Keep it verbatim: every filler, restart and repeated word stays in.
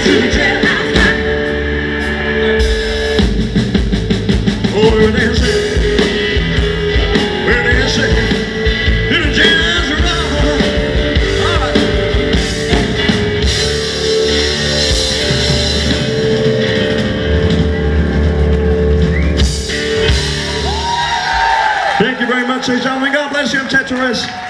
to the jailhouse night. Oh, when they say, when they say, to the jailhouse night. All right. Thank you very much, ladies and gentlemen. God bless you. I'm Torres.